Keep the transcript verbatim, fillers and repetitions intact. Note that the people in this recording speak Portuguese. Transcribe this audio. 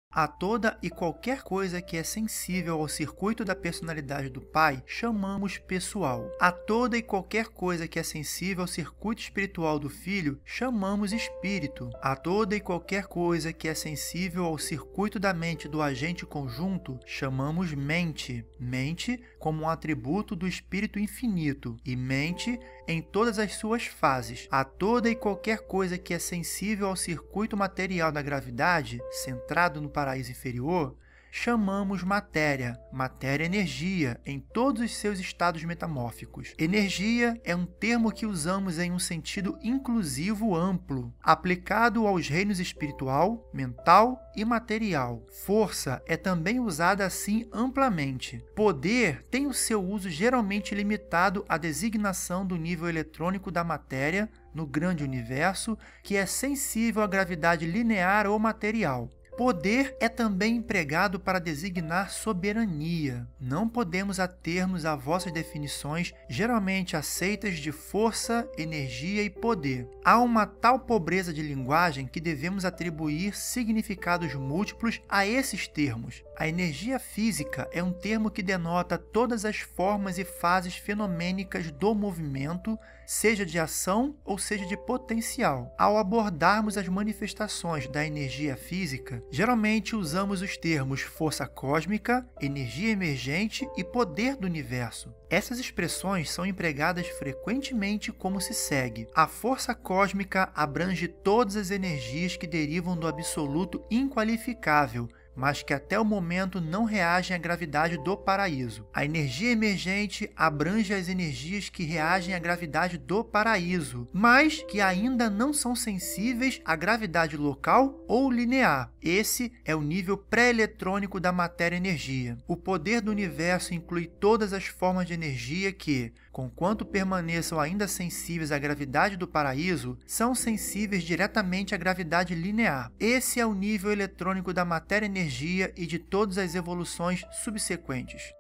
A toda e qualquer coisa que é sensível ao circuito da personalidade do Pai, chamamos pessoal. A toda e qualquer coisa que é sensível ao circuito espiritual do Filho, chamamos espírito. A toda e qualquer coisa que é sensível ao circuito da mente do agente conjunto, chamamos mente. Mente como um atributo do Espírito infinito e mente em todas as suas fases. A toda e qualquer coisa que é sensível ao circuito material da gravidade, centrado no paraíso inferior, chamamos matéria, matéria-energia, em todos os seus estados metamórficos. Energia é um termo que usamos em um sentido inclusivo amplo, aplicado aos reinos espiritual, mental e material. Força é também usada assim amplamente. Poder tem o seu uso geralmente limitado à designação do nível eletrônico da matéria no grande universo, que é sensível à gravidade linear ou material. Poder é também empregado para designar soberania. Não podemos ater-nos a vossas definições, geralmente aceitas de força, energia e poder. Há uma tal pobreza de linguagem que devemos atribuir significados múltiplos a esses termos. A energia física é um termo que denota todas as formas e fases fenomênicas do movimento, seja de ação ou seja de potencial. Ao abordarmos as manifestações da energia física, geralmente usamos os termos força cósmica, energia emergente e poder do universo. Essas expressões são empregadas frequentemente como se segue. A força cósmica abrange todas as energias que derivam do absoluto inqualificável, mas que até o momento não reagem à gravidade do paraíso. A energia emergente abrange as energias que reagem à gravidade do paraíso, mas que ainda não são sensíveis à gravidade local ou linear. Esse é o nível pré-eletrônico da matéria-energia. O poder do universo inclui todas as formas de energia que, conquanto permaneçam ainda sensíveis à gravidade do paraíso, são sensíveis diretamente à gravidade linear. Esse é o nível eletrônico da matéria-energia e de todas as evoluções subsequentes.